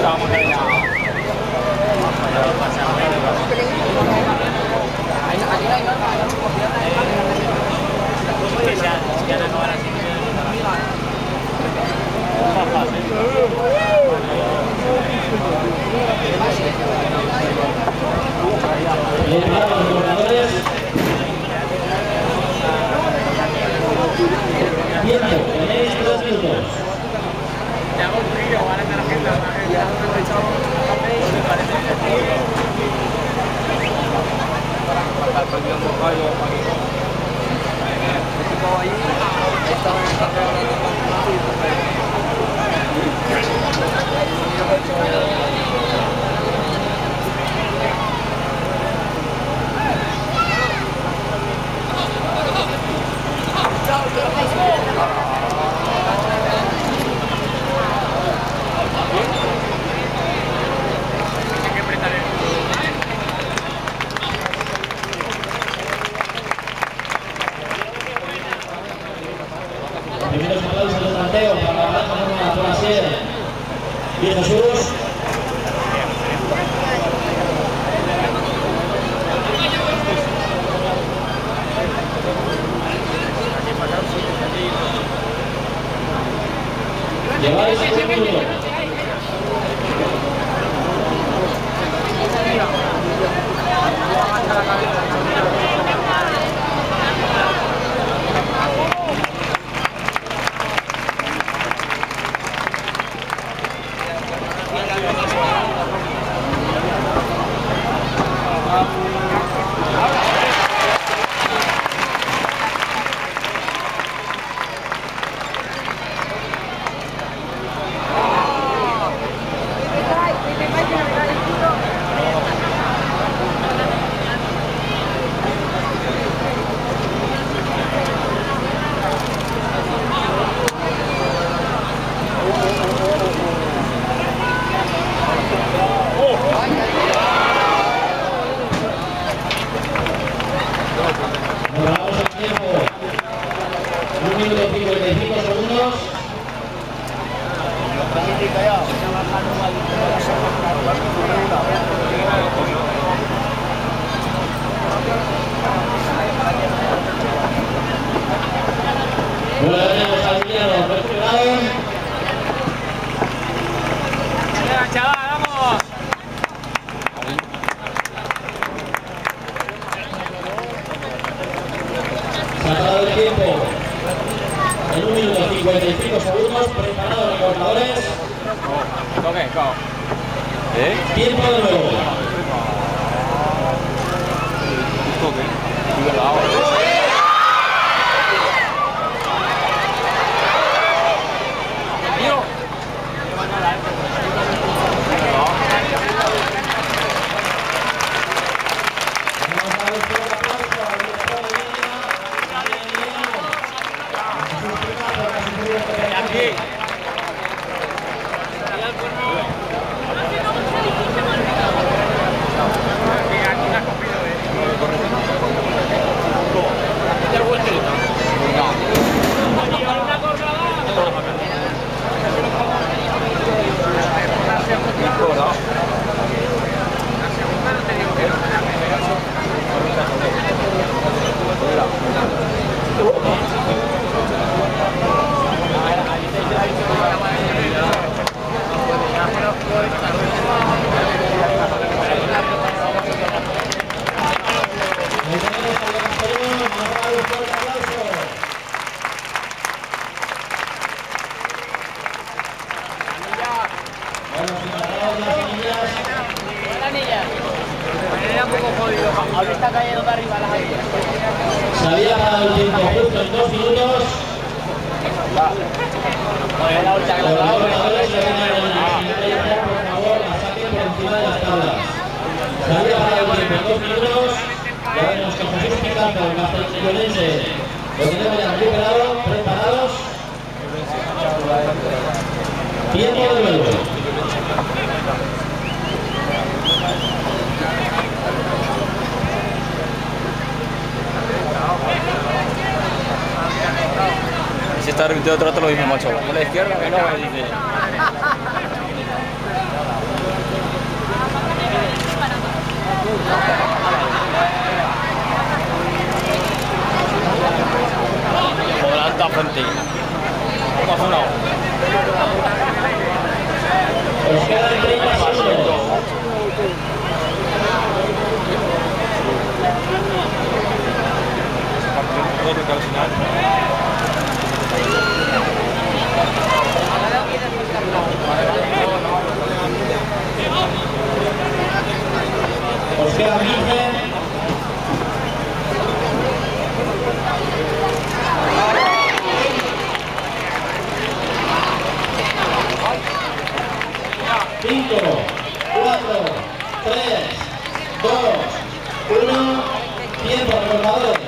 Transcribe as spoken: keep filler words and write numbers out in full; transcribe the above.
Tiempo, tenéis dos minutos. Primeros aplausos del tanteo para la banda formada por Asier y Jesús. Lleváis un minuto. Vamos al tiempo. un minuto cincuenta y cinco segundos. Bueno, tenemos al Villano recuperado. Venga, chaval, vamos. Se ha acabado el tiempo. En un minuto cincuenta y cinco segundos, preparados los cortadores. Toque, go. ¿Eh? Tiempo de nuevo. Toque. Cuidado. Ahorita cayendo de arriba las áreas. Se había parado el tiempo justo en dos minutos. Pues la última que Los la jugadores que vengan en la por favor, la saquen por encima de las tablas. Se había parado el tiempo en dos minutos. Ya vemos que Jesús Picazo, el castellonense, lo tenemos ya recuperado, preparados. Tiempo de nuevo. Si está repitiendo otro rato lo mismo, macho. A la izquierda, que no, dice. Os quedan treinta segundos. Al final. Os quedan quince. cinco, cuatro, tres, dos, uno. Tiempo, recordadores.